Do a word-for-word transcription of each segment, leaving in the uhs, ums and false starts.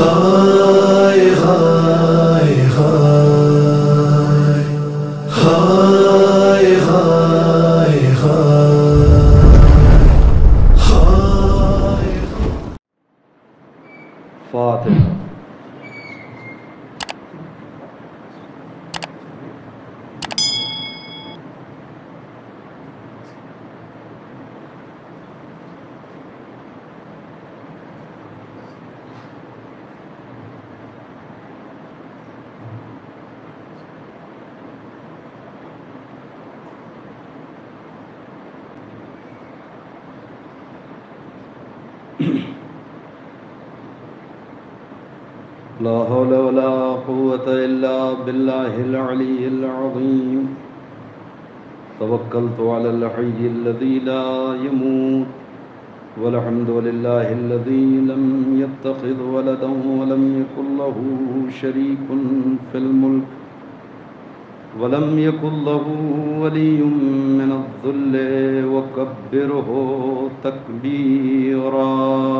ہائے ہائے ہائے ہائے ہائے ہائے فاتحہ۔ لا حول ولا قوة إلا بالله العلي العظيم توكلت على الحي الذي لا يموت والحمد لله الذي لم يتخذ ولدا ولم يكن له شريك في الملك ولم يكن له ولي من الذل وكبره تكبيرا۔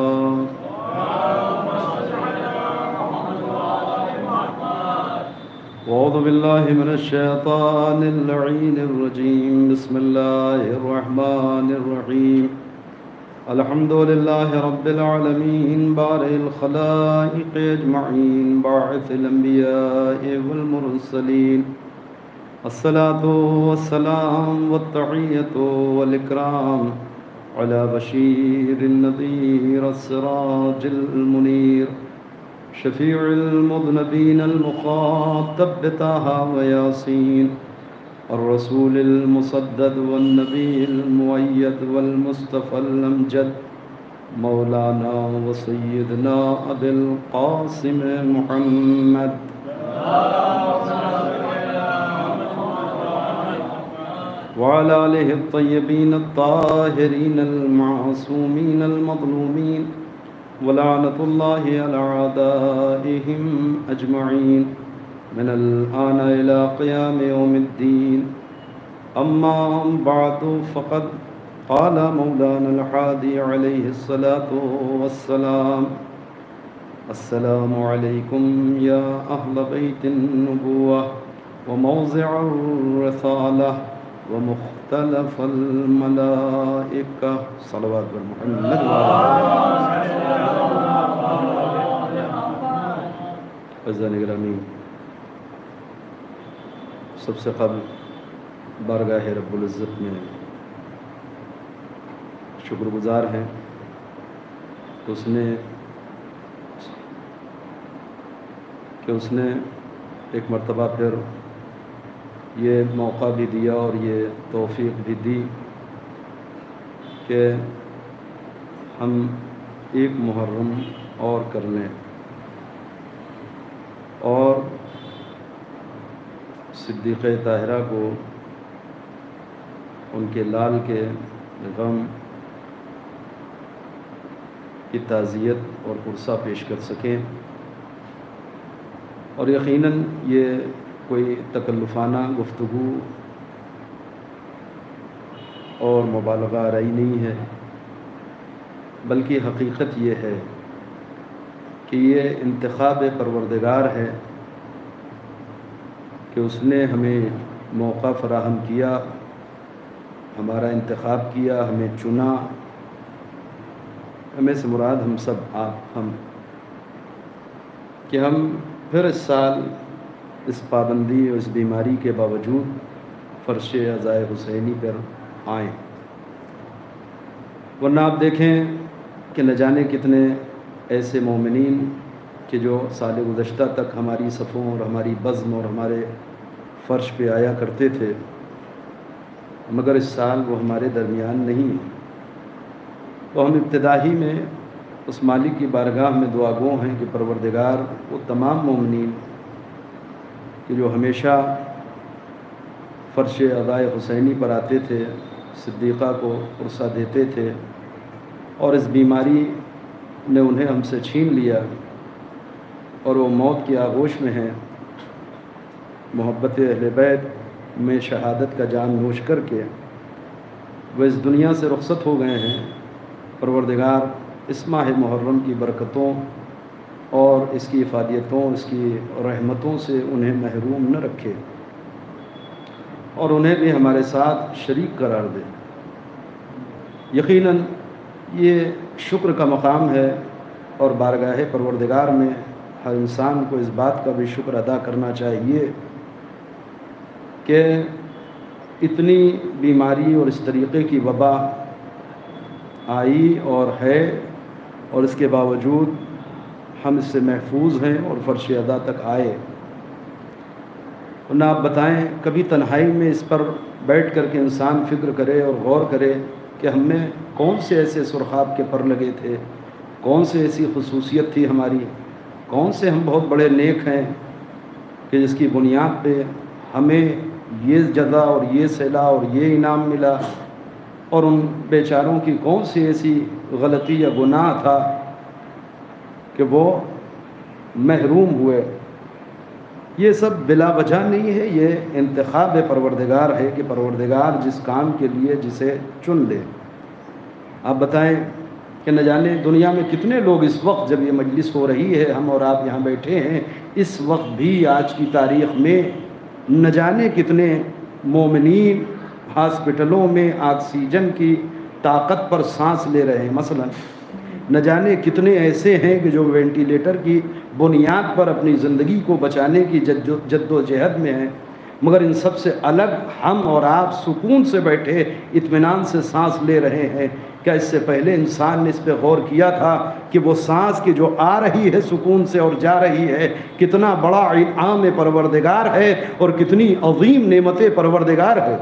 أعوذ بالله من الشيطان اللعين الرجيم، بسم الله الرحمن الرحيم، الحمد لله رب العالمين بارئ الخلائق أجمعين باعث الأنبياء والمرسلين، الصلاة والسلام والتحية والإكرام على بشير النذير السراج المنير شفيع المذنبين المخاطب بطه وياسين الرسول المصدد والنبي المؤيد والمصطفى الأمجد مولانا وسيدنا أبي القاسم محمد وعلى آله الطيبين الطاهرين المعصومين المظلومين ولعنة الله على أعدائهم أجمعين من الآن إلى قيام يوم الدين، أما بعد فقد قال مولانا الحادي عليه الصلاة والسلام: السلام عليكم يا أهل بيت النبوة وموضع الرسالة ومختلف الملائكة صلوات محمد عزیزان گرامی، سب سے قبل بارگاہ رب العزت میں شکر گزار ہیں کہ اس نے کہ اس نے ایک مرتبہ پھر یہ موقع بھی دیا اور یہ توفیق بھی دی کہ ہم ایک محرم اور کر لیں اور صدیقہ طاہرہ کو ان کے لال کے غم کی تعزیت اور پرسہ پیش کر سکیں، اور یقیناً یہ کوئی تکلفانہ گفتگو اور مبالغہ آرائی نہیں ہے، بلکہ حقیقت یہ ہے کہ یہ انتخاب پروردگار ہے کہ اس نے ہمیں موقع فراہم کیا، ہمارا انتخاب کیا، ہمیں چنا، ہمیں سے مراد ہم سب آپ ہم، کہ ہم پھر اس سال اس پابندی اور اس بیماری کے باوجود فرش عزائے حسینی پر آئیں، ورنہ آپ دیکھیں کہ نہ جانے کتنے ایسے مومنین کہ جو سال گزشتہ تک ہماری صفوں اور ہماری بزم اور ہمارے فرش پہ آیا کرتے تھے، مگر اس سال وہ ہمارے درمیان نہیں ہیں، تو ہم ابتدا ہی میں اس مالک کی بارگاہ میں دعا گو ہیں کہ پروردگار وہ تمام مومنین کہ جو ہمیشہ فرش عزائے حسینی پر آتے تھے، صدیقہ کو عرصہ دیتے تھے، اور اس بیماری نے انہیں ہم سے چھین لیا اور وہ موت کی آغوش میں ہیں، محبت اہل بیت میں شہادت کا جام نوش کر کے وہ اس دنیا سے رخصت ہو گئے ہیں۔ پروردگار اس ماہ محرم کی برکتوں اور اس کی افادیتوں، اس کی رحمتوں سے انہیں محروم نہ رکھے، اور انہیں بھی ہمارے ساتھ شریک قرار دے۔ یقیناً یہ شکر کا مقام ہے، اور بارگاہ پروردگار میں ہر انسان کو اس بات کا بھی شکر ادا کرنا چاہیے کہ اتنی بیماری اور اس طریقے کی وبا آئی اور ہے، اور اس کے باوجود ہم اس سے محفوظ ہیں اور فرش ادا تک آئے۔ نہ آپ بتائیں، کبھی تنہائی میں اس پر بیٹھ کر کے انسان فکر کرے اور غور کرے کہ ہم نے کون سے ایسے سرخاب کے پر لگے تھے، کون سے ایسی خصوصیت تھی ہماری، کون سے ہم بہت بڑے نیک ہیں کہ جس کی بنیاد پہ ہمیں یہ جزا اور یہ صلہ اور یہ انعام ملا، اور ان بیچاروں کی کون سی ایسی غلطی یا گناہ تھا کہ وہ محروم ہوئے۔ یہ سب بلا وجہ نہیں ہے، یہ انتخاب پروردگار ہے کہ پروردگار جس کام کے لیے جسے چن لے۔ آپ بتائیں کہ نہ جانے دنیا میں کتنے لوگ اس وقت، جب یہ مجلس ہو رہی ہے، ہم اور آپ یہاں بیٹھے ہیں، اس وقت بھی آج کی تاریخ میں نہ جانے کتنے مومنین ہاسپٹلوں میں آکسیجن کی طاقت پر سانس لے رہے ہیں۔ مثلا نہ جانے کتنے ایسے ہیں کہ جو وینٹیلیٹر کی بنیاد پر اپنی زندگی کو بچانے کی جد جد و جہد میں ہیں، مگر ان سب سے الگ ہم اور آپ سکون سے بیٹھے اطمینان سے سانس لے رہے ہیں۔ کیا اس سے پہلے انسان نے اس پہ غور کیا تھا کہ وہ سانس کی جو آ رہی ہے سکون سے اور جا رہی ہے، کتنا بڑا انعام پروردگار ہے اور کتنی عظیم نعمت پروردگار ہے؟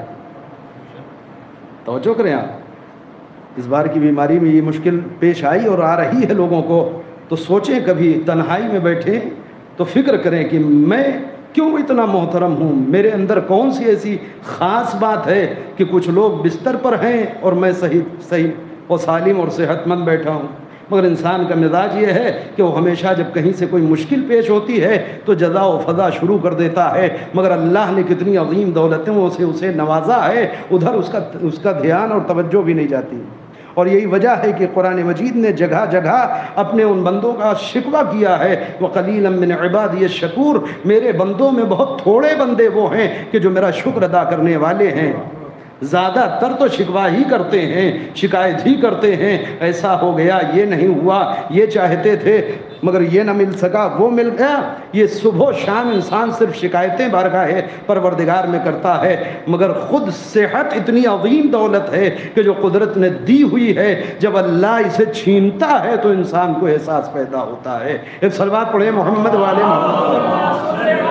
توجہ کریں آپ، اس بار کی بیماری میں یہ مشکل پیش آئی اور آ رہی ہے لوگوں کو، تو سوچیں، کبھی تنہائی میں بیٹھیں تو فکر کریں کہ میں کیوں اتنا محترم ہوں، میرے اندر کون سی ایسی خاص بات ہے کہ کچھ لوگ بستر پر ہیں اور میں صحیح صحیح اور سالم اور صحت مند بیٹھا ہوں۔ مگر انسان کا مزاج یہ ہے کہ وہ ہمیشہ جب کہیں سے کوئی مشکل پیش ہوتی ہے تو جزا و فضا شروع کر دیتا ہے، مگر اللہ نے کتنی عظیم دولتوں سے اسے نوازا ہے، ادھر اس کا اس کا دھیان اور توجہ بھی نہیں جاتی۔ اور یہی وجہ ہے کہ قرآن مجید نے جگہ جگہ اپنے ان بندوں کا شکوہ کیا ہے، وَقَلِيلًا مِّنْ عِبَادِيَ الشَّكُورُ، میرے بندوں میں بہت تھوڑے بندے وہ ہیں کہ جو میرا شکر ادا کرنے والے ہیں۔ زیادہ تر تو شکوہ ہی کرتے ہیں، شکایت ہی کرتے ہیں، ایسا ہو گیا، یہ نہیں ہوا، یہ چاہتے تھے مگر یہ نہ مل سکا، وہ مل گیا۔ یہ صبح و شام انسان صرف شکایتیں بارگاہ پروردگار میں کرتا ہے، مگر خود صحت اتنی عظیم دولت ہے کہ جو قدرت نے دی ہوئی ہے، جب اللہ اسے چھینتا ہے تو انسان کو احساس پیدا ہوتا ہے۔ ایک صلوات پڑھیں محمد والے محمد۔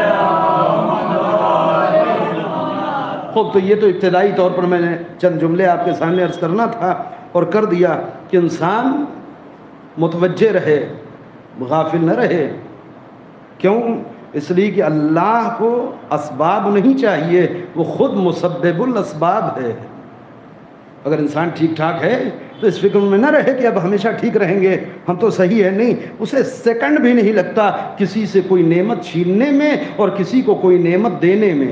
خوب، تو یہ تو ابتدائی طور پر میں نے چند جملے آپ کے سامنے عرض کرنا تھا اور کر دیا کہ انسان متوجہ رہے، غافل نہ رہے۔ کیوں؟ اس لیے کہ اللہ کو اسباب نہیں چاہیے، وہ خود مسبب الاسباب ہے۔ اگر انسان ٹھیک ٹھاک ہے تو اس فکر میں نہ رہے کہ اب ہمیشہ ٹھیک رہیں گے، ہم تو صحیح ہے، نہیں، اسے سیکنڈ بھی نہیں لگتا کسی سے کوئی نعمت چھیننے میں اور کسی کو کوئی نعمت دینے میں۔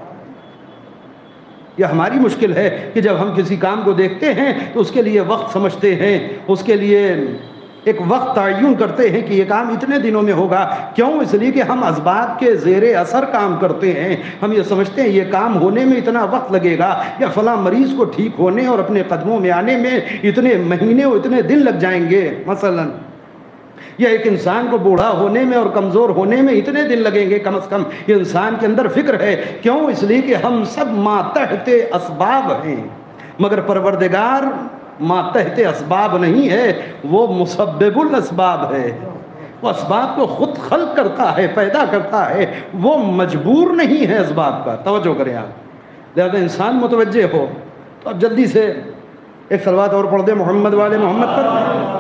یہ ہماری مشکل ہے کہ جب ہم کسی کام کو دیکھتے ہیں تو اس کے لیے وقت سمجھتے ہیں، اس کے لیے ایک وقت تعین کرتے ہیں کہ یہ کام اتنے دنوں میں ہوگا۔ کیوں؟ اس لیے کہ ہم اسباب کے زیر اثر کام کرتے ہیں۔ ہم یہ سمجھتے ہیں یہ کام ہونے میں اتنا وقت لگے گا، یا فلاں مریض کو ٹھیک ہونے اور اپنے قدموں میں آنے میں اتنے مہینے اور اتنے دن لگ جائیں گے مثلاً، یا ایک انسان کو بوڑھا ہونے میں اور کمزور ہونے میں اتنے دن لگیں گے کم از کم۔ یہ انسان کے اندر فکر ہے۔ کیوں؟ اس لیے کہ ہم سب ماتحت اسباب ہیں، مگر پروردگار ماتحت اسباب نہیں ہے، وہ مسبب الاسباب ہے۔ وہ اسباب کو خود خلق کرتا ہے، پیدا کرتا ہے، وہ مجبور نہیں ہے اسباب کا۔ توجہ کریں آپ، لہذا انسان متوجہ ہو تو اب جلدی سے ایک صلوات اور پڑھ دیں محمد والے محمد پر۔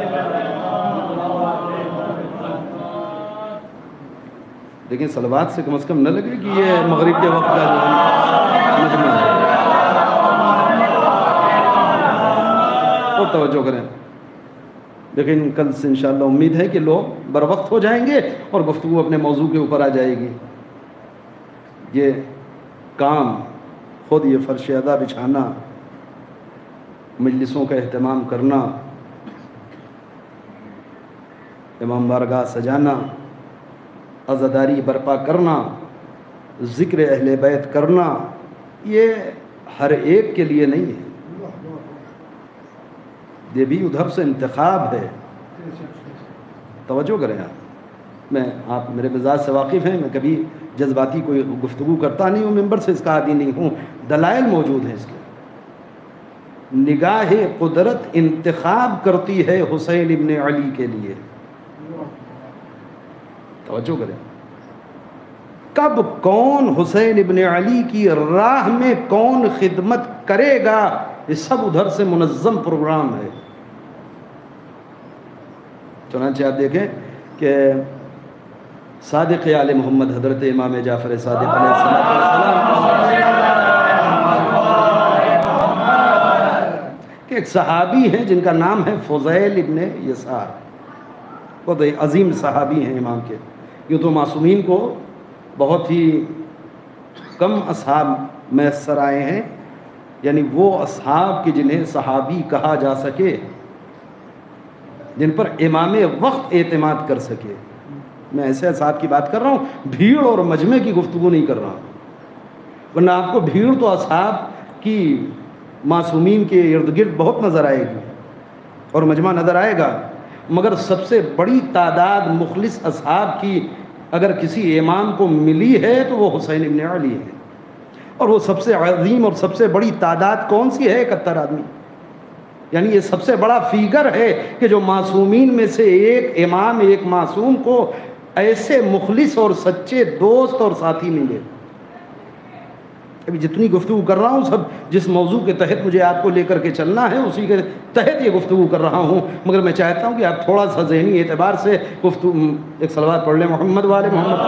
لیکن صلوات سے کم از کم نہ لگے کہ یہ مغرب کے وقت کا جو مجمع ہے۔ اور توجہ کریں، لیکن کل سے انشاءاللہ امید ہے کہ لوگ بر وقت ہو جائیں گے اور گفتگو اپنے موضوع کے اوپر آ جائے گی۔ یہ کام خود، یہ فرش ادا بچھانا، مجلسوں کا اہتمام کرنا، امام بارگاہ سجانا، عزاداری برپا کرنا، ذکر اہل بیت کرنا، یہ ہر ایک کے لیے نہیں ہے، یہ بھی ادھر سے انتخاب ہے۔ توجہ کریں آپ، میں آپ میرے مزاج سے واقف ہیں، میں کبھی جذباتی کوئی گفتگو کرتا نہیں ہوں، ممبر سے اس کا عادی نہیں ہوں، دلائل موجود ہیں اس کے۔ نگاہ قدرت انتخاب کرتی ہے حسین ابن علی کے لیے، توجہ کریں، کب کون حسین ابن علی کی راہ میں کون خدمت کرے گا، یہ سب ادھر سے منظم پروگرام ہے۔ چنانچہ آپ دیکھیں کہ صادق آل محمد حضرت امام جعفر صادق علیہ السلام کہ ایک صحابی ہیں جن کا نام ہے فضیل ابن یسار، بہت عظیم صحابی ہیں امام کے۔ یوں تو معصومین کو بہت ہی کم اصحاب میسر آئے ہیں، یعنی وہ اصحاب کی جنہیں صحابی کہا جا سکے، جن پر امام وقت اعتماد کر سکے۔ میں ایسے اصحاب کی بات کر رہا ہوں، بھیڑ اور مجمع کی گفتگو نہیں کر رہا ہوں، ورنہ آپ کو بھیڑ تو اصحاب کی معصومین کے ارد گرد بہت نظر آئے گی اور مجمع نظر آئے گا، مگر سب سے بڑی تعداد مخلص اصحاب کی اگر کسی امام کو ملی ہے تو وہ حسین ابن علی ہے، اور وہ سب سے عظیم اور سب سے بڑی تعداد کون سی ہے؟ اکہتر آدمی، یعنی یہ سب سے بڑا فیگر ہے کہ جو معصومین میں سے ایک امام، ایک معصوم کو ایسے مخلص اور سچے دوست اور ساتھی ملے۔ ابھی جتنی گفتگو کر رہا ہوں سب جس موضوع کے تحت مجھے آپ کو لے کر کے چلنا ہے اسی کے تحت یہ گفتگو کر رہا ہوں، مگر میں چاہتا ہوں کہ آپ تھوڑا سا ذہنی اعتبار سے گفتگو، ایک صلوات پڑھ لیں محمد والے محمد،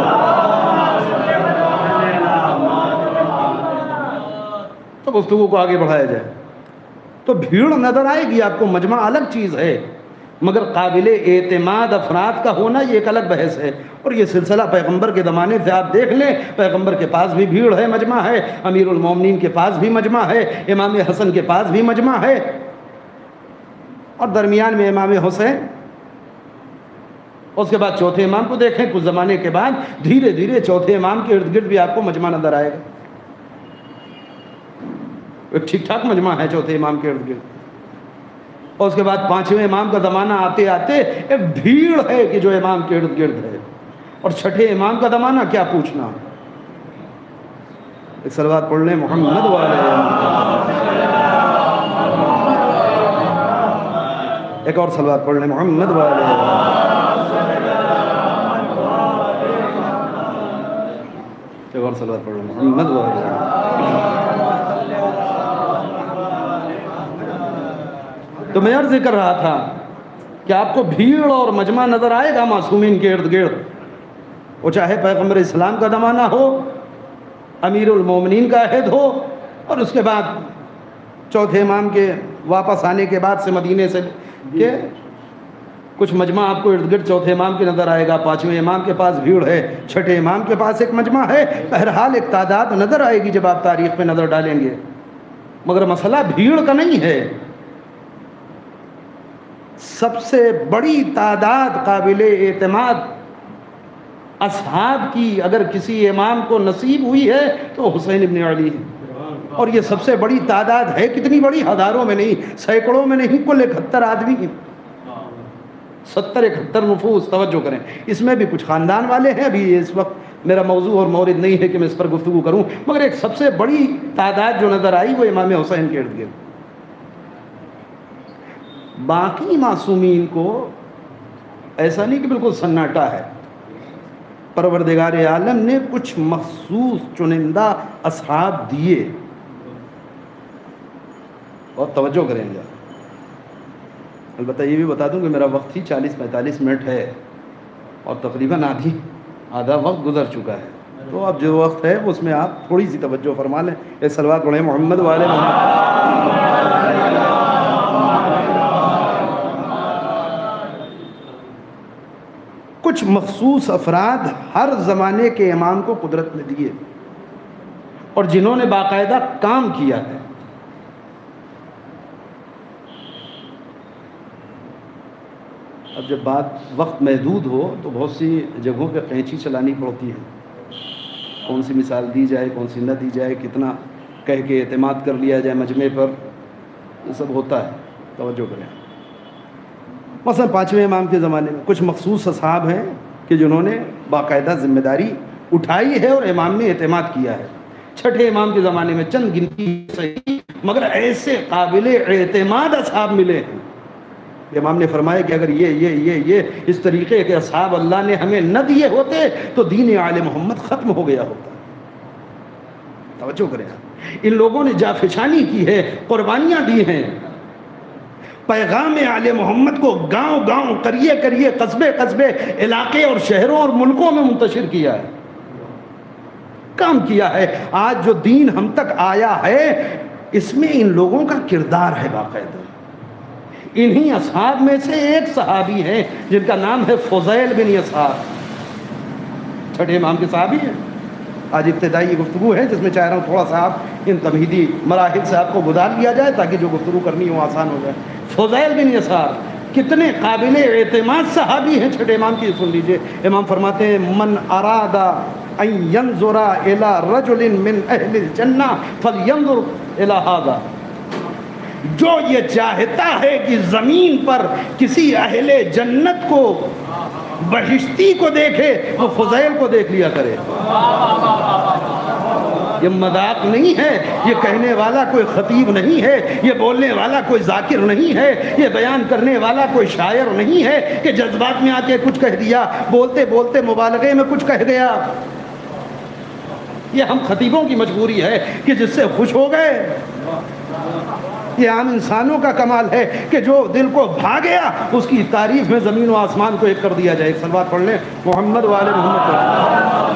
تو گفتگو کو آگے بڑھایا جائے۔ تو بھیڑ نظر آئے گی آپ کو، مجمع الگ چیز ہے، مگر قابل اعتماد افراد کا ہونا یہ ایک الگ بحث ہے۔ اور یہ سلسلہ پیغمبر کے زمانے سے آپ دیکھ لیں، پیغمبر کے پاس بھی بھیڑ ہے، مجمع ہے، امیر المومنین کے پاس بھی مجمع ہے، امام حسن کے پاس بھی مجمع ہے، اور درمیان میں امام حسین، اس کے بعد چوتھے امام کو دیکھیں، کچھ زمانے کے بعد دھیرے دھیرے چوتھے امام کے ارد گرد بھی آپ کو مجمع نظر آئے گا، ایک ٹھیک ٹھاک مجمع ہے چوتھے امام کے ارد گرد، اور اس کے بعد پانچویں امام کا زمانہ آتے آتے ایک بھیڑ ہے کہ جو امام کے ارد گرد ہے، اور چھٹے امام کا زمانہ کیا پوچھنا۔ ایک صلوات پڑھ لیں محمد والے، ایک اور صلوات پڑھ لیں محمد والے، ایک اور صلوات پڑھ لیں محمد والے۔ تو میں عرض کر رہا تھا کہ آپ کو بھیڑ اور مجمع نظر آئے گا معصومین کے ارد گرد، وہ چاہے پیغمبر اسلام کا زمانہ ہو، امیر المومنین کا عہد ہو، اور اس کے بعد چوتھے امام کے واپس آنے کے بعد سے مدینے سے کہ کچھ مجمع آپ کو ارد گرد چوتھے امام کے نظر آئے گا، پانچویں امام کے پاس بھیڑ ہے، چھٹے امام کے پاس ایک مجمع ہے، بہرحال ایک تعداد نظر آئے گی جب آپ تاریخ پہ نظر ڈالیں گے، مگر مسئلہ بھیڑ کا نہیں ہے۔ سب سے بڑی تعداد قابل اعتماد اصحاب کی اگر کسی امام کو نصیب ہوئی ہے تو حسین ابن علی ہے، اور یہ سب سے بڑی تعداد ہے، کتنی بڑی؟ ہزاروں میں نہیں، سینکڑوں میں نہیں، کل اکہتر آدمی، ستر اکہتر نفوس۔ توجہ کریں، اس میں بھی کچھ خاندان والے ہیں، ابھی اس وقت میرا موضوع اور مورد نہیں ہے کہ میں اس پر گفتگو کروں، مگر ایک سب سے بڑی تعداد جو نظر آئی وہ امام حسین کے ارد گرد۔ باقی معصومین کو ایسا نہیں کہ بالکل سناٹا ہے، پروردگار عالم نے کچھ مخصوص چنندہ اصحاب دیے، اور توجہ کریں گے۔ البتہ یہ بھی بتا دوں کہ میرا وقت ہی چالیس پینتالیس منٹ ہے، اور تقریباً آدھی آدھا وقت گزر چکا ہے، تو اب جو وقت ہے اس میں آپ تھوڑی سی توجہ فرما لیں۔ ایک صلوات پڑھیں محمد والے محمد۔ کچھ مخصوص افراد ہر زمانے کے امام کو قدرت نے دیے، اور جنہوں نے باقاعدہ کام کیا ہے۔ اب جب بات وقت محدود ہو تو بہت سی جگہوں پہ قینچی چلانی پڑتی ہے، کون سی مثال دی جائے کون سی نہ دی جائے، کتنا کہہ کے اعتماد کر لیا جائے مجمع پر، یہ سب ہوتا ہے، توجہ کریں۔ مثلا پانچویں امام کے زمانے میں کچھ مخصوص اصحاب ہیں کہ جنہوں نے باقاعدہ ذمہ داری اٹھائی ہے اور امام نے اعتماد کیا ہے۔ چھٹے امام کے زمانے میں چند گنتی صحیح مگر ایسے قابل اعتماد اصحاب ملے ہیں، امام نے فرمایا کہ اگر یہ یہ یہ یہ اس طریقے کے اصحاب اللہ نے ہمیں نہ دیے ہوتے تو دین آل محمد ختم ہو گیا ہوتا۔ توجہ کریں، ان لوگوں نے جافشانی کی ہے، قربانیاں دی ہیں، پیغام آل محمد کو گاؤں گاؤں قریے قریے قصبے قصبے علاقے اور شہروں اور ملکوں میں منتشر کیا ہے، کام کیا ہے۔ آج جو دین ہم تک آیا ہے اس میں ان لوگوں کا کردار ہے باقاعدہ۔ انہی اصحاب میں سے ایک صحابی ہیں جن کا نام ہے فضیل بن یسار، چھٹے امام کے صحابی ہیں۔ آج ابتدائی گفتگو ہے جس میں چاہ رہا ہوں تھوڑا سا آپ ان تمہیدی مراحل سے آپ کو گزار لیا جائے تاکہ جو گفتگو کرنی ہو آسان ہو جائے۔ فضیل بن یسار کتنے قابل اعتماد صحابی ہیں، چھٹے امام کی سن لیجئے۔ امام فرماتے ہیں من اراد ان ينظر الى رجل من اہل الجنہ فلینظر الى هذا، جو یہ چاہتا ہے کہ زمین پر کسی اہل جنت کو بہشتی کو دیکھے وہ فضیل کو دیکھ لیا کرے۔ یہ مذاق نہیں ہے، یہ کہنے والا کوئی خطیب نہیں ہے، یہ بولنے والا کوئی ذاکر نہیں ہے، یہ بیان کرنے والا کوئی شاعر نہیں ہے کہ جذبات میں آ کے کچھ کہہ دیا، بولتے بولتے مبالغے میں کچھ کہہ گیا۔ یہ ہم خطیبوں کی مجبوری ہے کہ جس سے خوش ہو گئے۔ یہ عام انسانوں کا کمال ہے کہ جو دل کو بھا گیا اس کی تعریف میں زمین و آسمان کو ایک کر دیا جائے۔ ایک صلوات پڑھ لیں محمد والے محمد۔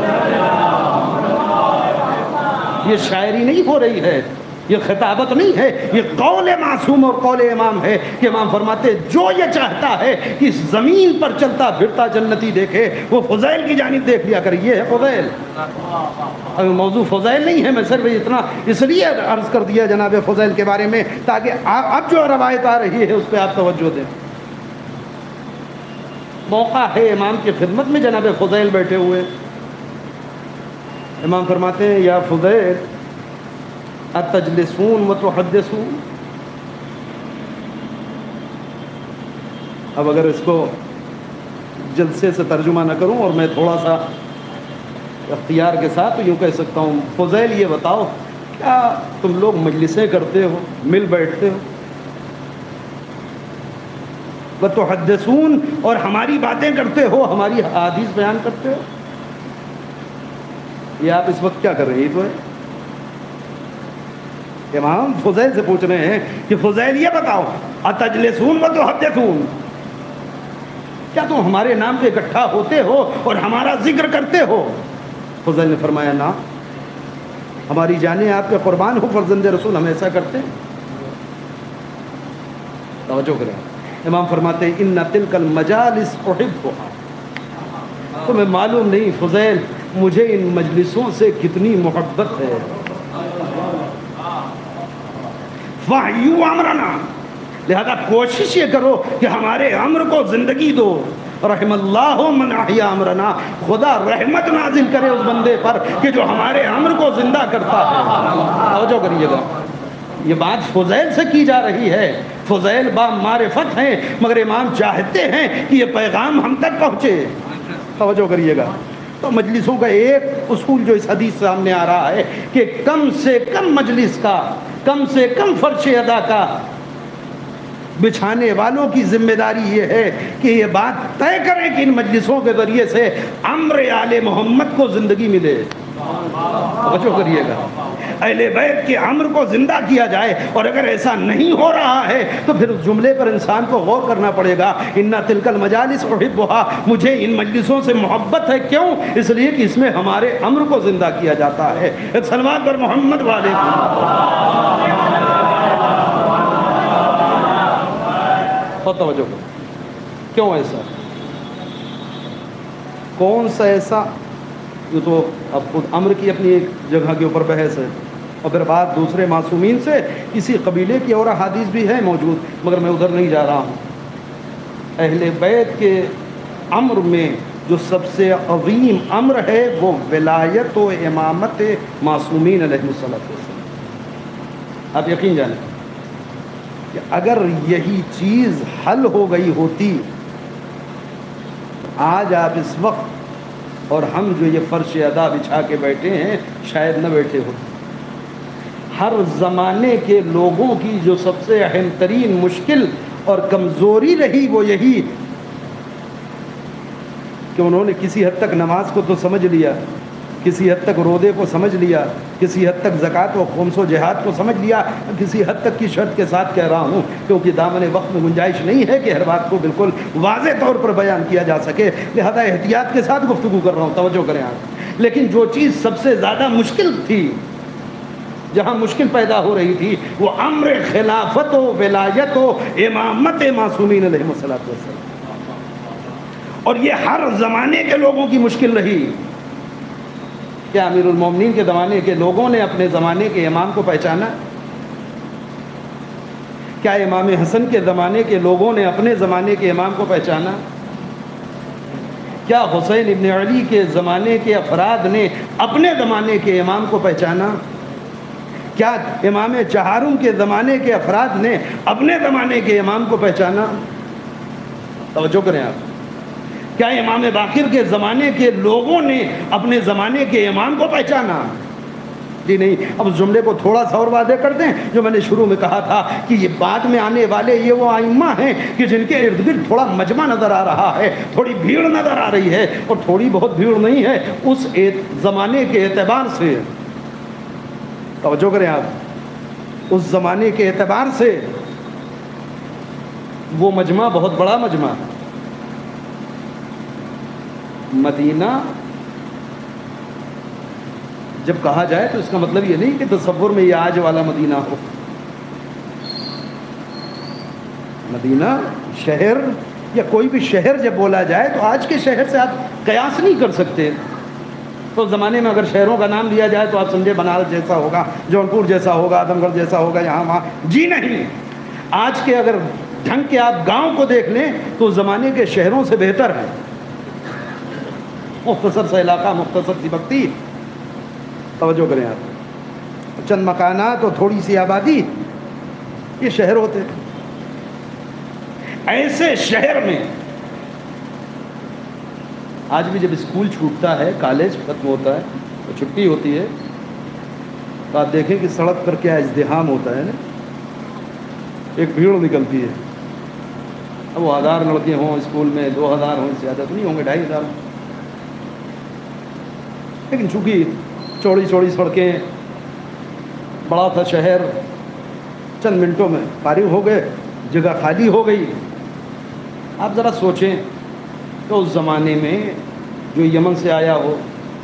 یہ شاعری نہیں ہو رہی ہے، یہ خطابت نہیں ہے، یہ قول معصوم اور قول امام ہے کہ امام فرماتے جو یہ چاہتا ہے کہ اس زمین پر چلتا پھرتا جنتی دیکھے وہ فضیل کی جانب دیکھ لیا کر۔ یہ ہے فضیل۔ اب موضوع فضیل نہیں ہے، میں صرف اتنا اس لیے عرض کر دیا جناب فضیل کے بارے میں تاکہ اب جو روایت آ رہی ہے اس پہ آپ توجہ دیں۔ موقع ہے امام کی خدمت میں جناب فضیل بیٹھے ہوئے، امام فرماتے ہیں یا فضیل اتجلسون وتحدثون۔ اب اگر اس کو جلسے سے ترجمہ نہ کروں اور میں تھوڑا سا اختیار کے ساتھ تو یوں کہہ سکتا ہوں فضیل یہ بتاؤ کیا تم لوگ مجلسیں کرتے ہو، مل بیٹھتے ہو، وتحدثون اور ہماری باتیں کرتے ہو، ہماری حدیث بیان کرتے ہو؟ یہ آپ اس وقت کیا کر رہے ہیں؟ تو ہے امام فضیل سے پوچھ رہے ہیں کہ فضیل یہ بتاؤ اتجلسون وتحدثون، کیا تم ہمارے نام پہ اکٹھا ہوتے ہو اور ہمارا ذکر کرتے ہو؟ فضیل نے فرمایا نا، ہماری جانیں آپ کے قربان ہو فرزند رسول، ہم ایسا کرتے ہیں۔ توجہ کریں، امام فرماتے ہیں ان تلک المجالس احبها، تمہیں معلوم نہیں فضیل مجھے ان مجلسوں سے کتنی محبت ہے۔ وحیو امرنا، لہذا کوشش یہ کرو کہ ہمارے امر کو زندگی دو۔ رحم اللہ من احیا امرنا، خدا رحمت نازل کرے اس بندے پر کہ جو ہمارے امر کو زندہ کرتا ہے۔ توجہ کریے گا، یہ بات فضیل سے کی جا رہی ہے، فضیل با معرفت ہیں مگر امام چاہتے ہیں کہ یہ پیغام ہم تک پہنچے۔ توجہ کریے گا، تو مجلسوں کا ایک اصول جو اس حدیث سے سامنے آ رہا ہے کہ کم سے کم مجلس کا، کم سے کم فرش ادا کا بچھانے والوں کی ذمہ داری یہ ہے کہ یہ بات طے کریں کہ ان مجلسوں کے ذریعے سے امر آل محمد کو زندگی ملے۔ توجہ کریے گا، اہل بیت کے امر کو زندہ کیا جائے، اور اگر ایسا نہیں ہو رہا ہے تو پھر اس جملے پر انسان کو غور کرنا پڑے گا۔ ان تلک المجالس احبها، مجھے ان مجلسوں سے محبت ہے، کیوں؟ اس لیے کہ اس میں ہمارے امر کو زندہ کیا جاتا ہے۔ ایک صلوات پر محمد والے اور توجہ کرو، کیوں ایسا؟ کون سا ایسا؟ یہ تو اب خود امر کی اپنی ایک جگہ کے اوپر بحث ہے، اور پھر بات دوسرے معصومین سے اسی قبیلے کی اور احادیث بھی ہے موجود، مگر میں ادھر نہیں جا رہا ہوں۔ اہل بیت کے امر میں جو سب سے عظیم امر ہے وہ ولایت و امامت معصومین علیہ السلام۔ آپ یقین جانیں کہ اگر یہی چیز حل ہو گئی ہوتی، آج آپ اس وقت اور ہم جو یہ فرش ادا بچھا کے بیٹھے ہیں شاید نہ بیٹھے ہوتے۔ ہر زمانے کے لوگوں کی جو سب سے اہم ترین مشکل اور کمزوری رہی وہ یہی کہ انہوں نے کسی حد تک نماز کو تو سمجھ لیا، کسی حد تک روزے کو سمجھ لیا، کسی حد تک زکوٰۃ و خمس و جہاد کو سمجھ لیا، کسی حد تک کی شرط کے ساتھ کہہ رہا ہوں کیونکہ دامن وقت میں گنجائش نہیں ہے کہ ہر بات کو بالکل واضح طور پر بیان کیا جا سکے، لہذا احتیاط کے ساتھ گفتگو کر رہا ہوں، توجہ کریں آپ۔ لیکن جو چیز سب سے زیادہ مشکل تھی، جہاں مشکل پیدا ہو رہی تھی، وہ امر خلافت و ولایت و امامت معصومین علیہ السلام، اور یہ ہر زمانے کے لوگوں کی مشکل رہی۔ کیا امیر المومنین کے زمانے کے لوگوں نے اپنے زمانے کے امام کو پہچانا؟ کیا امام حسن کے زمانے کے لوگوں نے اپنے زمانے کے امام کو پہچانا؟ کیا حسین ابن علی کے زمانے کے افراد نے اپنے زمانے کے امام کو پہچانا؟ کیا امام چہارم کے زمانے کے افراد نے اپنے زمانے کے امام کو پہچانا؟ توجہ کریں آپ۔ کیا امام باقر کے زمانے کے لوگوں نے اپنے زمانے کے امام کو پہچانا؟ جی نہیں۔ اب اس جملے کو تھوڑا سا اور واضح کر دیں، جو میں نے شروع میں کہا تھا کہ یہ بعد میں آنے والے یہ وہ ائمہ ہیں کہ جن کے ارد گرد تھوڑا مجمع نظر آ رہا ہے، تھوڑی بھیڑ نظر آ رہی ہے، اور تھوڑی بہت بھیڑ نہیں ہے، اس زمانے کے اعتبار سے، توجہ کریں آپ، اس زمانے کے اعتبار سے وہ مجمع بہت بڑا مجمع۔ مدینہ جب کہا جائے تو اس کا مطلب یہ نہیں کہ تصور میں یہ آج والا مدینہ ہو۔ مدینہ شہر یا کوئی بھی شہر جب بولا جائے تو آج کے شہر سے آپ قیاس نہیں کر سکتے۔ تو زمانے میں اگر شہروں کا نام لیا جائے تو آپ سمجھے بنارس جیسا ہوگا، جونپور جیسا ہوگا، اعظم گڑھ جیسا ہوگا، یہاں وہاں، جی نہیں۔ آج کے اگر ڈھنگ کے آپ گاؤں کو دیکھ لیں تو زمانے کے شہروں سے بہتر ہے۔ مختصر سا علاقہ، مختصر سی بستی، توجہ کریں آپ، چند مکانات اور تھوڑی سی آبادی، یہ شہر ہوتے۔ ایسے شہر میں آج بھی جب اسکول چھوٹتا ہے، کالج ختم ہوتا ہے، تو چھٹی ہوتی ہے، تو آپ دیکھیں کہ سڑک پر کیا ازدحام ہوتا ہے نا، ایک بھیڑ نکلتی ہے۔ اب وہ ہزار لڑکے ہوں اسکول میں، دو ہزار ہوں، زیادہ تو نہیں ہوں گے، ڈھائی ہزار، لیکن چونکہ چوڑی چوڑی سڑکیں، بڑا تھا شہر، چند منٹوں میں فارغ ہو گئے، جگہ خالی ہو گئی۔ آپ ذرا سوچیں تو اس زمانے میں جو یمن سے آیا ہو،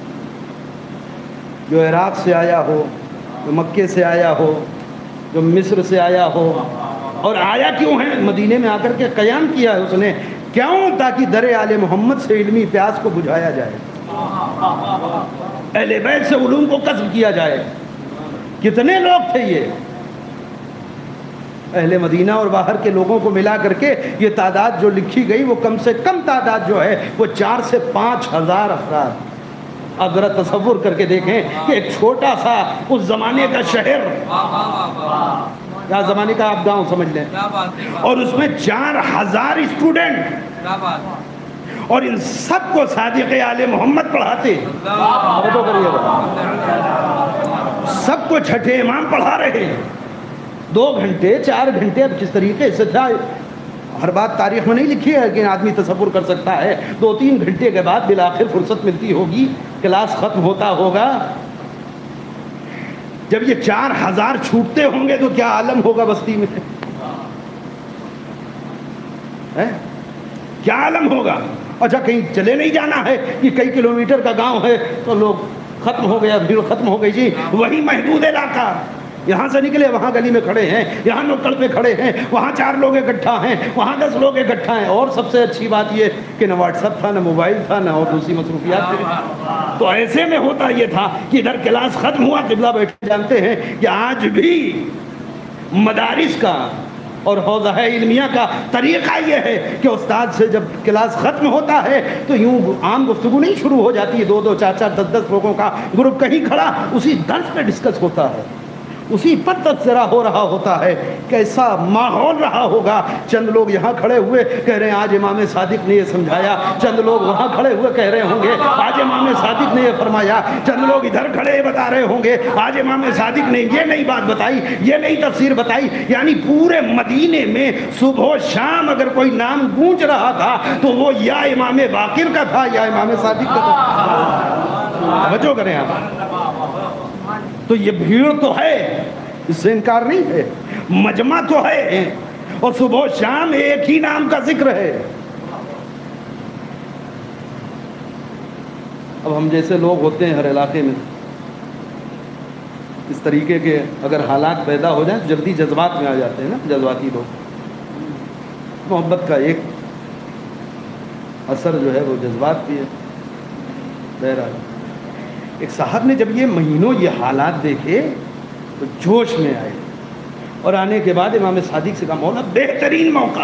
جو عراق سے آیا ہو، جو مکے سے آیا ہو، جو مصر سے آیا ہو، اور آیا کیوں ہے؟ مدینے میں آ کر کے قیام کیا ہے اس نے، کیوں؟ تاکہ در آل محمد سے علمی پیاس کو بجھایا جائے، اہل بیت سے علوم کو کسب کیا جائے۔ کتنے لوگ تھے یہ؟ اہل مدینہ اور باہر کے لوگوں کو ملا کر کے یہ تعداد جو لکھی گئی وہ کم سے کم تعداد جو ہے وہ چار سے پانچ ہزار افراد۔ آپ ذرا تصور کر کے دیکھیں کہ ایک چھوٹا سا اس زمانے کا شہر، یا زمانے کا آپ گاؤں سمجھ لیں، اور اس میں چار ہزار اسٹوڈنٹ، اور ان سب کو صادق آل محمد پڑھاتے، سب کو چھٹے امام پڑھا رہے ہیں، دو گھنٹے چار گھنٹے۔ اب کس طریقے سے تھا، ہر بات تاریخ میں نہیں لکھی ہے، لیکن آدمی تصور کر سکتا ہے دو تین گھنٹے کے بعد بالآخر فرصت ملتی ہوگی، کلاس ختم ہوتا ہوگا، جب یہ چار ہزار چھوٹتے ہوں گے تو کیا عالم ہوگا بستی میں، کیا عالم ہوگا۔ اچھا کہیں چلے نہیں جانا ہے، یہ کئی کلومیٹر کا گاؤں ہے تو لوگ ختم ہو گیا، بھیڑ ختم ہو گئی، جی وہی محدود علاقہ، یہاں سے نکلے وہاں گلی میں کھڑے ہیں، یہاں نکڑ پہ کھڑے ہیں، وہاں چار لوگ اکٹھا ہیں، وہاں دس لوگ اکٹھا ہیں، اور سب سے اچھی بات یہ کہ نہ واٹس ایپ تھا، نہ موبائل تھا، نہ اور دوسری مصروفیات تھی۔ تو ایسے میں ہوتا یہ تھا کہ ادھر کلاس ختم ہوا، قبلہ بیٹھے، جانتے ہیں کہ آج بھی مدارس کا اور حوزہ علمیہ کا طریقہ یہ ہے کہ استاد سے جب کلاس ختم ہوتا ہے تو یوں عام گفتگو نہیں شروع ہو جاتی ہے، دو دو چار چار دس دس لوگوں کا گروپ کہیں کھڑا، اسی درس پہ ڈسکس ہوتا ہے، اسی پر تبصرہ ہو رہا ہوتا ہے۔ کیسا ماحول رہا ہوگا، چند لوگ یہاں کھڑے ہوئے کہہ رہے ہیں آج امام صادق نے یہ سمجھایا، چند لوگ وہاں کھڑے ہوئے کہہ رہے ہوں گے آج امام صادق نے یہ فرمایا، چند لوگ ادھر کھڑے بتا رہے ہوں گے آج امام صادق نے یہ نئی بات بتائی، یہ نئی تفسیر بتائی۔ یعنی پورے مدینے میں صبح و شام اگر کوئی نام گونج رہا تھا تو وہ یا امام باقر کا تھا یا امام صادق کا تھا۔ توجہ کریں آپ، تو یہ بھیڑ تو ہے، اس سے انکار نہیں ہے، مجمع تو ہے، اور صبح و شام ایک ہی نام کا ذکر ہے۔ اب ہم جیسے لوگ ہوتے ہیں ہر علاقے میں، اس طریقے کے اگر حالات پیدا ہو جائیں تو جلدی جذبات میں آ جاتے ہیں نا، جذباتی لوگ۔ محبت کا ایک اثر جو ہے وہ جذبات بھی ہے۔ بہرحال ایک صاحب نے جب یہ مہینوں یہ حالات دیکھے تو جوش میں آئے، اور آنے کے بعد امام صادق سے کہا مولا بہترین موقع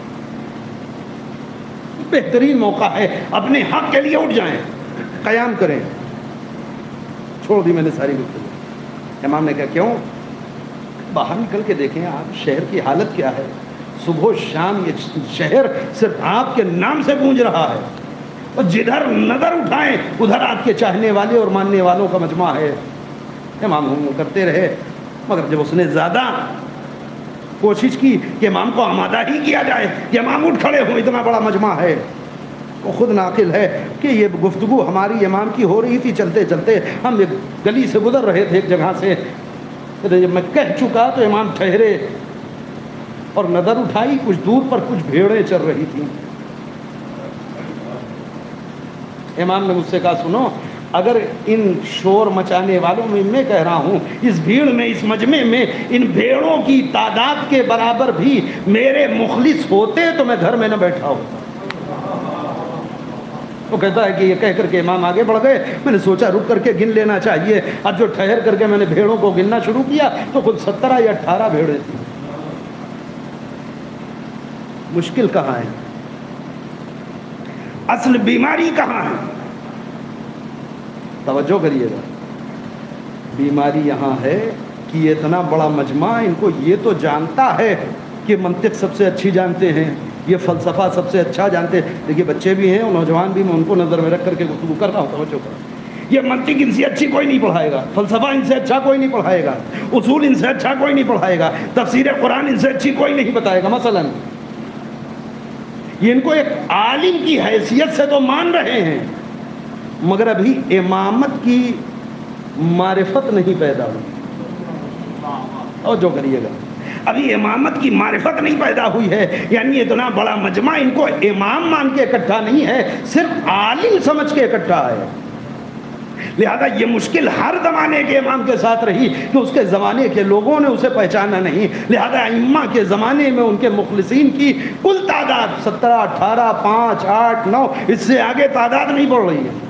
بہترین موقع ہے، اپنے حق کے لیے اٹھ جائیں، قیام کریں۔ چھوڑ دی میں نے ساری گفتگو۔ امام نے کہا کیوں؟ باہر نکل کے دیکھیں آپ، شہر کی حالت کیا ہے، صبح و شام یہ شہر صرف آپ کے نام سے گونج رہا ہے، اور جدھر نظر اٹھائیں ادھر آپ کے چاہنے والے اور ماننے والوں کا مجمع ہے۔ امام ہم کرتے رہے، مگر جب اس نے زیادہ کوشش کی کہ امام کو آمادہ ہی کیا جائے کہ امام اٹھ کھڑے ہوں، اتنا بڑا مجمع ہے، وہ خود ناقل ہے کہ یہ گفتگو ہماری امام کی ہو رہی تھی، چلتے چلتے ہم ایک گلی سے گزر رہے تھے ایک جگہ سے، جب میں کہہ چکا تو امام ٹھہرے اور نظر اٹھائی، کچھ دور پر کچھ بھیڑیں چل رہی تھیں۔ امام نے مجھ سے کہا سنو، اگر ان شور مچانے والوں میں میں کہہ رہا ہوں، اس بھیڑ میں، اس مجمع میں ان بھیڑوں کی تعداد کے برابر بھی میرے مخلص ہوتے تو میں گھر میں نہ بیٹھا ہوتا۔ وہ کہتا ہے کہ یہ کہہ کر کے امام آگے بڑھ گئے، میں نے سوچا رک کر کے گن لینا چاہیے، اب جو ٹھہر کر کے میں نے بھیڑوں کو گننا شروع کیا تو کل سترہ یا اٹھارہ بھیڑیں تھیں۔ مشکل کہاں ہے؟ اصل بیماری کہاں ہے؟ توجہ کریے گا، بیماری یہاں ہے کہ یہ اتنا بڑا مجمع، ان کو یہ تو جانتا ہے کہ منطق سب سے اچھی جانتے ہیں، یہ فلسفہ سب سے اچھا جانتے ہیں، دیکھیے بچے بھی ہیں اور نوجوان بھی، میں ان کو نظر میں رکھ کر کے گفتگو کر رہا ہوں، توجہ کریں۔ یہ منطق ان سے اچھی کوئی نہیں پڑھائے گا، فلسفہ ان سے اچھا کوئی نہیں پڑھائے گا، اصول ان سے اچھا کوئی نہیں پڑھائے گا، تفسیر قرآن ان سے اچھی کوئی نہیں بتائے گا۔ مثلاً یہ ان کو ایک عالم کی حیثیت سے تو مان رہے ہیں، مگر ابھی امامت کی معرفت نہیں پیدا ہوئی۔ اور جو کریے گا، ابھی امامت کی معرفت نہیں پیدا ہوئی ہے، یعنی اتنا بڑا مجمع ان کو امام مان کے اکٹھا نہیں ہے، صرف عالم سمجھ کے اکٹھا ہے۔ لہذا یہ مشکل ہر زمانے کے امام کے ساتھ رہی کہ اس کے زمانے کے لوگوں نے اسے پہچانا نہیں، لہذا ائمہ کے زمانے میں ان کے مخلصین کی کل تعداد سترہ اٹھارہ پانچ آٹھ نو، اس سے آگے تعداد نہیں بڑھ رہی ہے۔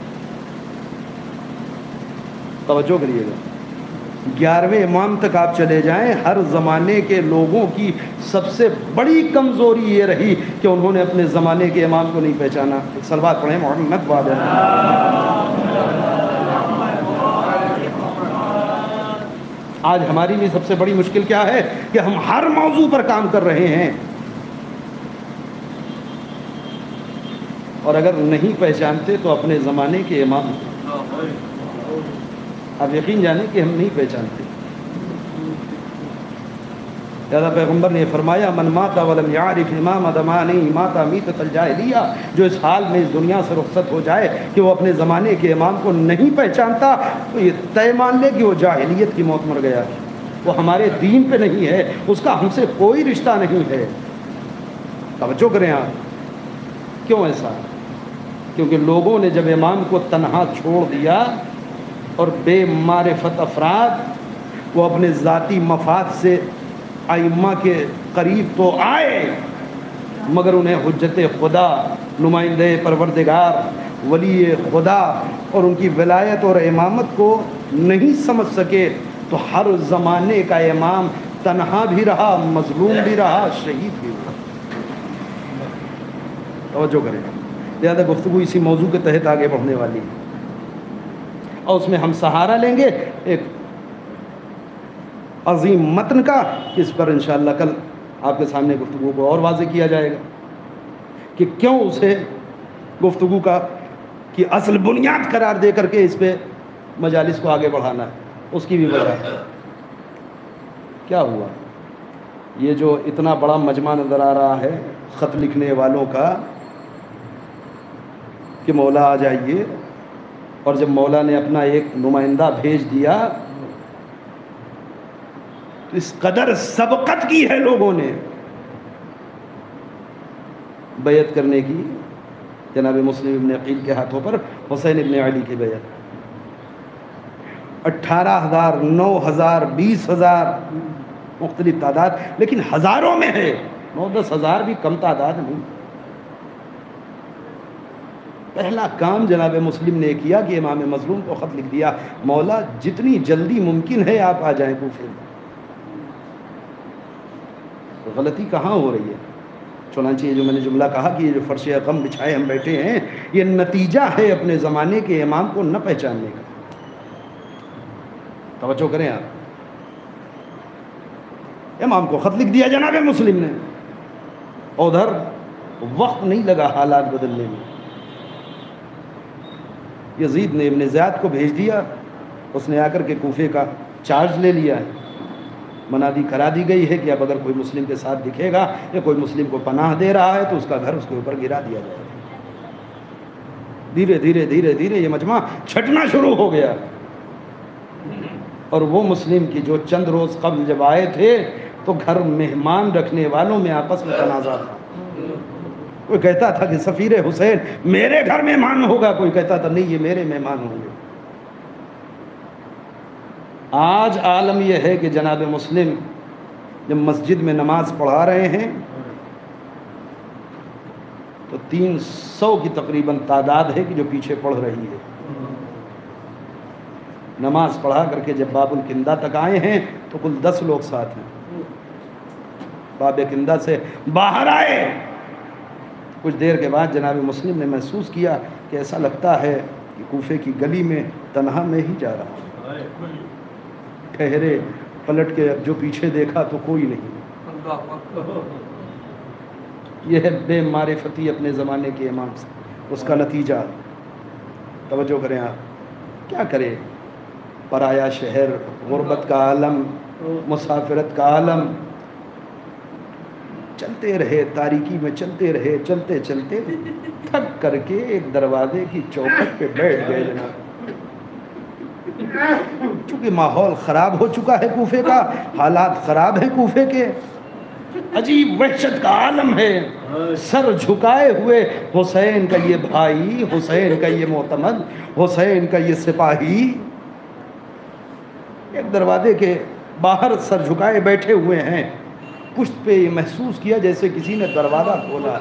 توجہ کریے گا، گیارہویں امام تک آپ چلے جائیں، ہر زمانے کے لوگوں کی سب سے بڑی کمزوری یہ رہی کہ انہوں نے اپنے زمانے کے امام کو نہیں پہچانا۔ صلوات پڑھیں محمد بعد۔ آج ہماری بھی سب سے بڑی مشکل کیا ہے کہ ہم ہر موضوع پر کام کر رہے ہیں، اور اگر نہیں پہچانتے تو اپنے زمانے کے امام، آپ یقین جانیں کہ ہم نہیں پہچانتے۔ لہذا پیغمبر نے فرمایا من مات ولم یعرف امام دمانی مات میتۃ الجاہلیہ، جو اس حال میں اس دنیا سے رخصت ہو جائے کہ وہ اپنے زمانے کے امام کو نہیں پہچانتا تو یہ طے مان لے کہ وہ جاہلیت کی موت مر گیا، وہ ہمارے دین پہ نہیں ہے، اس کا ہم سے کوئی رشتہ نہیں ہے۔ توجہ کریں آپ، کیوں ایسا؟ کیونکہ لوگوں نے جب امام کو تنہا چھوڑ دیا اور بے معرفت افراد وہ اپنے ذاتی مفاد سے ائمہ کے قریب تو آئے، مگر انہیں حجت خدا، نمائندہ پروردگار، ولی خدا اور ان کی ولایت اور امامت کو نہیں سمجھ سکے، تو ہر زمانے کا امام تنہا بھی رہا، مظلوم بھی رہا، شہید بھی ہوا۔ توجہ کریں، زیادہ گفتگو اسی موضوع کے تحت آگے بڑھنے والی ہے، اور اس میں ہم سہارا لیں گے ایک عظیم متن کا، اس پر انشاءاللہ کل آپ کے سامنے گفتگو کو اور واضح کیا جائے گا کہ کیوں اسے گفتگو کا کی اصل بنیاد قرار دے کر کے اس پہ مجالس کو آگے بڑھانا ہے، اس کی بھی وجہ ہے۔ کیا ہوا؟ یہ جو اتنا بڑا مجمع نظر آ رہا ہے خط لکھنے والوں کا کہ مولا آ جائیے، اور جب مولا نے اپنا ایک نمائندہ بھیج دیا تو اس قدر سبقت کی ہے لوگوں نے بیعت کرنے کی، جناب مسلم ابن عقیل کے ہاتھوں پر حسین ابن علی کی بیعت، اٹھارہ ہزار، نو ہزار، بیس ہزار، مختلف تعداد، لیکن ہزاروں میں ہے، نو دس ہزار بھی کم تعداد نہیں۔ پہلا کام جناب مسلم نے کیا کہ امام مظلوم کو خط لکھ دیا، مولا جتنی جلدی ممکن ہے آپ آ جائیں کوفے میں۔ غلطی کہاں ہو رہی ہے؟ چنانچہ یہ جو میں نے جملہ کہا کہ یہ جو فرش غم بچھائے ہم بیٹھے ہیں، یہ نتیجہ ہے اپنے زمانے کے امام کو نہ پہچاننے کا۔ توجہ کریں آپ، امام کو خط لکھ دیا جناب مسلم نے، ادھر وقت نہیں لگا حالات بدلنے میں۔ یزید نے ابن زیاد کو بھیج دیا، اس نے آ کر کے کوفے کا چارج لے لیا ہے، منادی کرا دی گئی ہے کہ اب اگر کوئی مسلم کے ساتھ دکھے گا یا کوئی مسلم کو پناہ دے رہا ہے تو اس کا گھر اس کے اوپر گرا دیا جائے گا۔ دھیرے دھیرے دھیرے دھیرے یہ مجمع چھٹنا شروع ہو گیا، اور وہ مسلم کی جو چند روز قبل جب آئے تھے تو گھر مہمان رکھنے والوں میں آپس میں تنازع تھا۔ کوئی کہتا تھا کہ سفیر حسین میرے گھر مہمان ہوگا، کوئی کہتا تھا نہیں یہ میرے مہمان ہوں گے۔ آج عالم یہ ہے کہ جناب مسلم جب مسجد میں نماز پڑھا رہے ہیں تو تین سو کی تقریباً تعداد ہے کہ جو پیچھے پڑھ رہی ہے۔ نماز پڑھا کر کے جب باب الکندہ تک آئے ہیں تو کل دس لوگ ساتھ ہیں، باب کندہ سے باہر آئے۔ کچھ دیر کے بعد جناب مسلم نے محسوس کیا کہ ایسا لگتا ہے کہ کوفے کی گلی میں تنہا میں ہی جا رہا ہوں۔ ٹھہرے، پلٹ کے اب جو پیچھے دیکھا تو کوئی نہیں۔ یہ ہے بے معرفتی اپنے زمانے کے امام سے، اس کا نتیجہ۔ توجہ کریں آپ، کیا کرے؟ پرایا شہر، غربت کا عالم، مسافرت کا عالم، چلتے رہے تاریکی میں، چلتے رہے، چلتے چلتے تھک کر کے ایک دروازے کی چوکھٹ پہ بیٹھ گئے جناب۔ چونکہ ماحول خراب ہو چکا ہے کوفے کا، حالات خراب ہیں کوفے کے، عجیب وحشت کا عالم ہے، سر جھکائے ہوئے حسین کا یہ بھائی، حسین کا یہ معتمد، حسین کا یہ سپاہی ایک دروازے کے باہر سر جھکائے بیٹھے ہوئے ہیں۔ پشت پہ یہ محسوس کیا جیسے کسی نے دروازہ کھولا،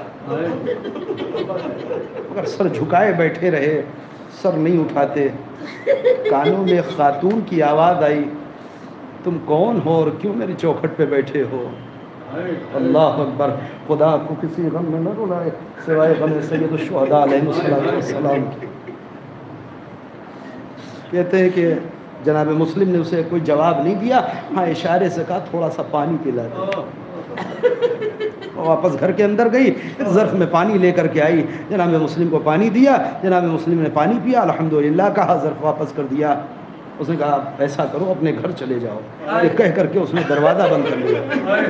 مگر سر جھکائے بیٹھے رہے، سر نہیں اٹھاتے۔ کانوں میں خاتون کی آواز آئی، تم کون ہو اور کیوں میری چوکھٹ پہ بیٹھے ہو؟ اللہ اکبر، خدا کو کسی غم میں نہ رلائے سوائے غم سید الشہداء علیہ السلام کی۔ کہتے ہیں کہ جناب مسلم نے اسے کوئی جواب نہیں دیا، ہاں اشارے سے کہا تھوڑا سا پانی پلا دے۔ واپس گھر کے اندر گئی، ظرف میں پانی لے کر کے آئی، جناب مسلم کو پانی دیا، جناب مسلم نے پانی پیا، الحمدللہ کہا، ظرف واپس کر دیا۔ اس نے کہا ایسا کرو اپنے گھر چلے جاؤ، یہ کہہ کر کے اس نے دروازہ بند کر لیا۔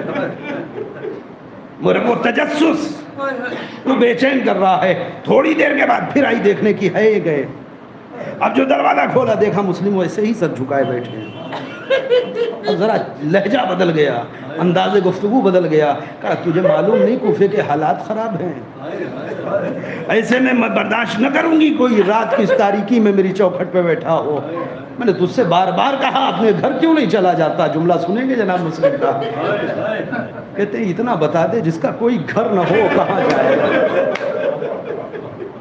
وہ تجسس وہ بے چین کر رہا ہے، تھوڑی دیر کے بعد پھر آئی دیکھنے کی ہے یہ گئے۔ اب جو دروازہ کھولا دیکھا مسلم ویسے ہی سر جھکائے بیٹھے ہیں۔ اب ذرا لہجہ بدل گیا، انداز گفتگو بدل گیا، کہا تجھے معلوم نہیں کوفے کے حالات خراب ہیں، ایسے میں میں برداشت نہ کروں گی کوئی رات کی اس تاریکی میں میری چوکھٹ پہ بیٹھا ہو۔ میں نے تجھ سے بار بار کہا اپنے گھر کیوں نہیں چلا جاتا؟ جملہ سنیں گے جناب مسلم کا؟ کہتے ہیں اتنا بتا دے جس کا کوئی گھر نہ ہو کہاں جائے،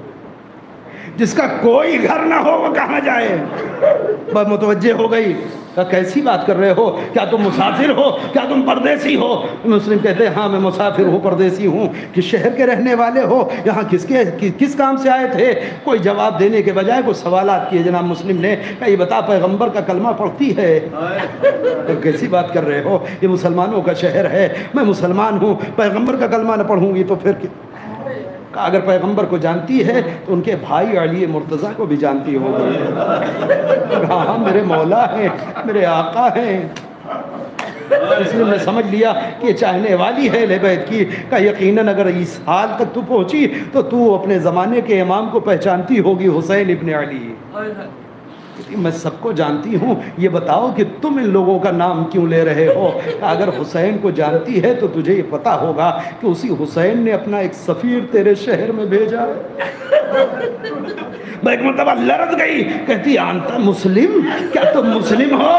جس کا کوئی گھر نہ ہو وہ کہاں جائے؟ بس متوجہ ہو گئی کہا کیسی بات کر رہے ہو؟ کیا تم مسافر ہو؟ کیا تم پردیسی ہو؟ مسلم کہتے ہیں ہاں میں مسافر ہوں، پردیسی ہوں۔ کس شہر کے رہنے والے ہو؟ یہاں کس کے کس کام سے آئے تھے؟ کوئی جواب دینے کے بجائے کوئی سوالات کیے جناب مسلم نے۔ کہا یہ بتا پیغمبر کا کلمہ پڑھتی ہے؟ کیسی بات کر رہے ہو؟ یہ مسلمانوں کا شہر ہے، میں مسلمان ہوں، پیغمبر کا کلمہ نہ پڑھوں گی تو پھر کہا اگر پیغمبر کو جانتی ہے تو ان کے بھائی علی مرتضیٰ کو بھی جانتی ہوگی۔ ہاں میرے مولا ہیں، میرے آقا ہیں۔ اس لیے میں سمجھ لیا کہ یہ چاہنے والی ہے اہل بیت کی۔ کہ یقیناً اگر اس حال تک تو پہنچی تو تو اپنے زمانے کے امام کو پہچانتی ہوگی، حسین ابن علی۔ میں سب کو جانتی ہوں، یہ بتاؤ کہ تم ان لوگوں کا نام کیوں لے رہے ہو؟ اگر حسین کو جانتی ہے تو تجھے یہ پتا ہوگا کہ اسی حسین نے اپنا ایک سفیر تیرے شہر میں بھیجا۔ میں ایک مرتبہ لرز گئی، کہتی انت مسلم؟ کیا تم مسلم ہو؟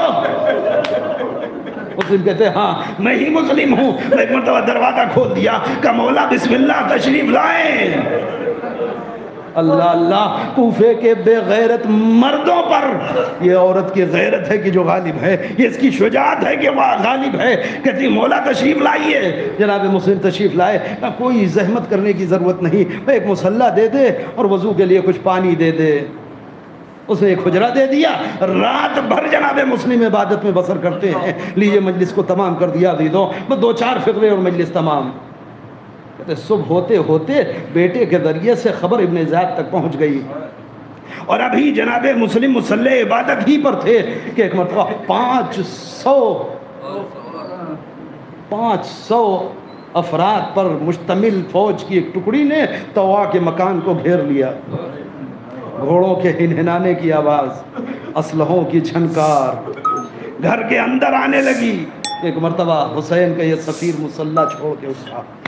مسلم کہتے ہیں ہاں میں ہی مسلم ہوں۔ میں ایک مرتبہ دروازہ کھول دیا کہ مولا بسم اللہ تشریف لائیں۔ اللہ اللہ، کوفے کے بے غیرت مردوں پر یہ عورت کی غیرت ہے کہ جو غالب ہے، یہ اس کی شجاعت ہے کہ وہ غالب ہے۔ کہتی مولا تشریف لائیے۔ جناب مسلم تشریف لائے، کوئی زحمت کرنے کی ضرورت نہیں، ایک مصلی دے دے اور وضو کے لیے کچھ پانی دے دے۔ اس نے ایک حجرہ دے دیا، رات بھر جناب مسلم عبادت میں بسر کرتے ہیں۔ لیے مجلس کو تمام کر دیا عزیزوں، بس دو چار فقرے اور مجلس تمام۔ صبح ہوتے ہوتے بیٹے کے ذریعے سے خبر ابن زیاد تک پہنچ گئی، اور ابھی جناب مسلم مصلی عبادت ہی پر تھے کہ ایک مرتبہ پانچ سو پانچ سو افراد پر مشتمل فوج کی ایک ٹکڑی نے طوا کے مکان کو گھیر لیا۔ گھوڑوں کے ہنہنانے کی آواز، اسلحوں کی جھنکار گھر کے اندر آنے لگی۔ ایک مرتبہ حسین کا یہ سفیر مصلی چھوڑ کے اٹھا۔